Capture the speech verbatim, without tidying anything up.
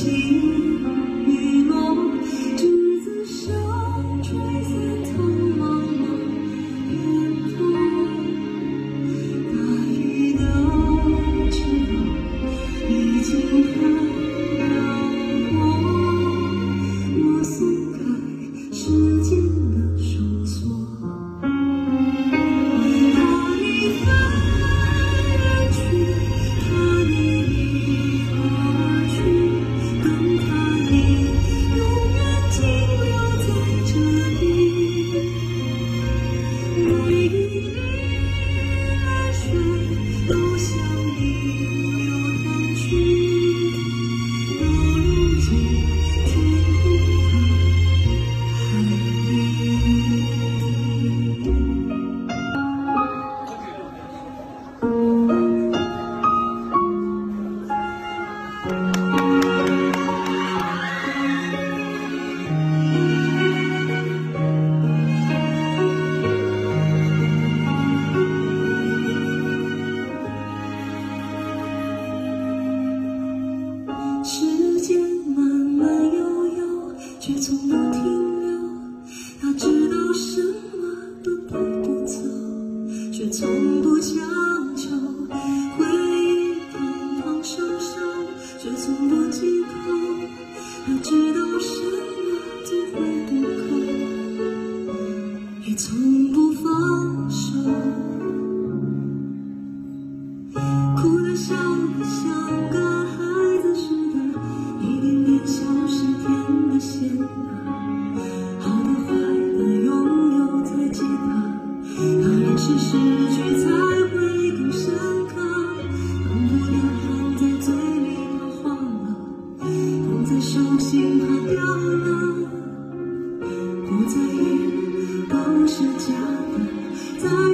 情雨落，执子手，吹散苍茫茫烟波。大雨的时候，已经太辽阔，我松开时间的绳索。他已飞远去，他离离而去，但他已永远停留在这里。每一滴泪水都向你流淌去，到如今天空的海里。时间慢慢悠悠，却从不停留。他知道什么都带不走，却从不强求。回忆堂堂首首，却从不忌口。他知道什么总会渡口，也从不放手。哭的笑的像个孩子似的，一点点消失，甜的咸的，好的坏的拥有才记得，当然是失去才会更深刻。痛苦的含在嘴里它化了，捧在手心它掉了，不在意都是假的。在